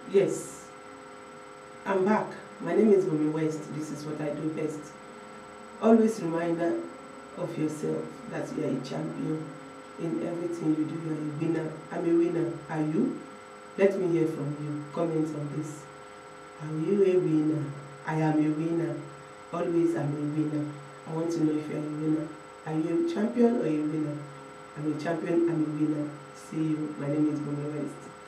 Yes, I'm back. My name is Bumi West. This is what I do best. Always reminder of yourself that you are a champion in everything you do. You are a winner. I'm a winner. Are you? Let me hear from you. Comments on this. Are you a winner? I am a winner. Always I'm a winner. I want to know if you are a winner. Are you a champion or a winner? I'm a champion. I'm a winner. See you. My name is Bumi West.